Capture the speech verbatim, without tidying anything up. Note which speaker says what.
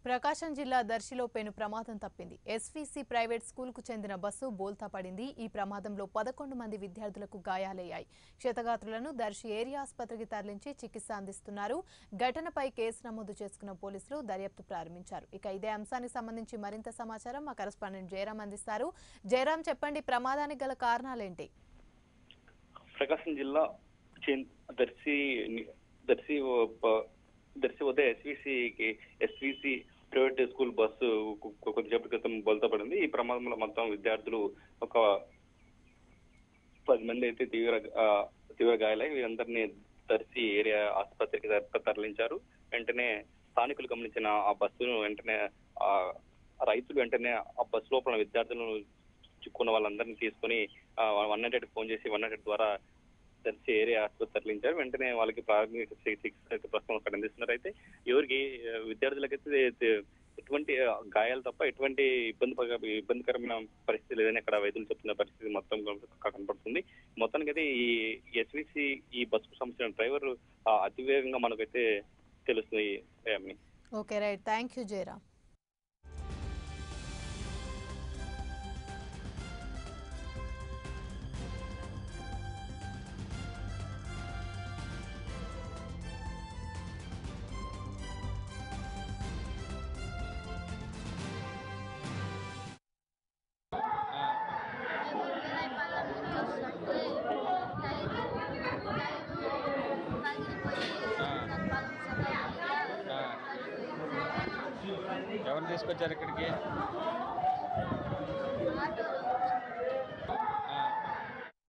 Speaker 1: ప్రకాశం జిల్లా దర్శిలో పెను ప్రమాదం తప్పింది. ఎస్వీసీ ప్రైవేట్ స్కూల్కు చెందిన బస్సు బోల్తా పడింది. ఈ ప్రమాదంలో పదకొండు మంది విద్యార్థులకు గాయాలయ్యాయి. క్షతగాత్రులను దర్శి ఏరియా ఆసుపత్రికి తరలించి చికిత్స అందిస్తున్నారు. ఘటనపై కేసు నమోదు చేసుకున్న పోలీసులు దర్యాప్తు ప్రారంభించారు. ఇక ఇదే అంశానికి సంబంధించి మరింత సమాచారం మా కరెస్పాండెంట్ జయరాం అందిస్తారు. జయరాం, చెప్పండి, ప్రమాదానికి గల కారణాలేంటి?
Speaker 2: ప్రకాశం జిల్లా దర్శి దర్శి దర్శి వద్ద ఎస్వీసీకి ఎస్వీసీ ప్రైవేట్ స్కూల్ బస్సు కొద్దిసేపటి క్రితం బోల్తా పడింది. ఈ ప్రమాదంలో మొత్తం విద్యార్థులు ఒక పది మంది అయితే తీవ్ర తీవ్ర గాయాలై వీరందరినీ దర్శి ఏరియా ఆసుపత్రికి తరలించారు. వెంటనే స్థానికులు గమనించిన ఆ బస్సును వెంటనే ఆ రైతులు వెంటనే ఆ బస్సు లోపల విద్యార్థులను చిక్కున్న వాళ్ళందరినీ తీసుకుని వన్ హండ్రెడ్ ఫోన్ చేసి వన్ హండ్రెడ్ ద్వారా దర్శి ఏరియా ఆసుపత్రి తరలించారు. వెంటనే వాళ్ళకి ప్రాథమిక చికిత్స అయితే ప్రస్తుతం అక్కడ అందిస్తున్నారు. అయితే ఎవరికి విద్యార్థులకైతే ఎటువంటి గాయాలు తప్ప ఎటువంటి ఇబ్బంది ఇబ్బందికరమైన పరిస్థితి లేదని అక్కడ వైద్యులు చెప్తున్న పరిస్థితి మొత్తం కనపడుతుంది. మొత్తానికైతే ఈ ఎస్వీసీ ఈ బస్సుకు సంబంధించిన డ్రైవర్ అతివేగంగా మనకైతే తెలుస్తుంది.
Speaker 1: Okay, right, thank you Jayaram.
Speaker 3: ఎవరు తీసుకొచ్చారు ఇక్కడికి?